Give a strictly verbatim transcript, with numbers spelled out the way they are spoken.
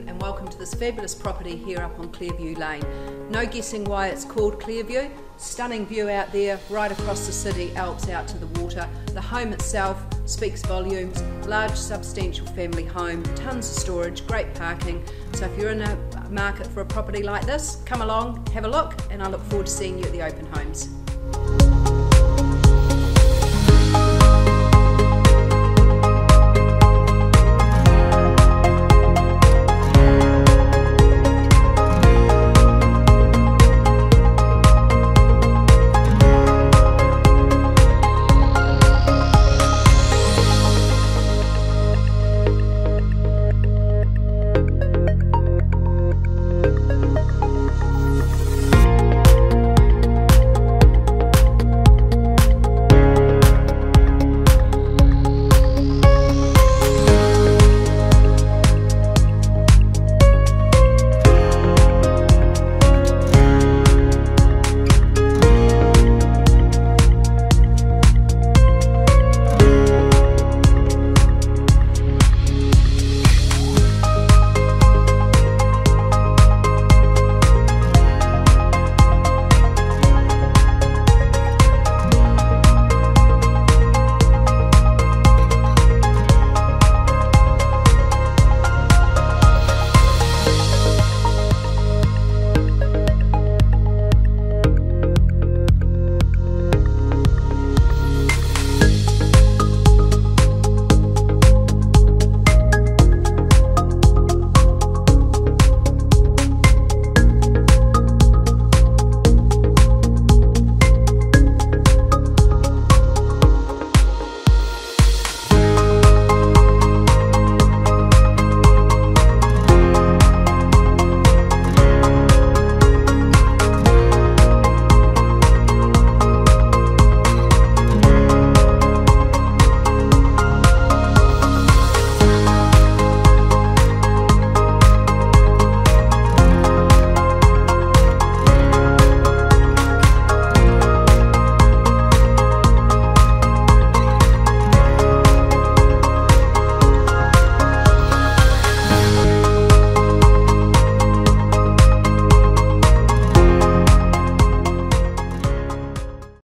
afternoon and welcome to this fabulous property here up on Clearview Lane. No guessing why it's called Clearview. Stunning view out there, right across the city, Alps out to the water. The home itself speaks volumes, large substantial family home, tons of storage, great parking. So if you're in a market for a property like this, come along, have a look, and I look forward to seeing you at the open homes.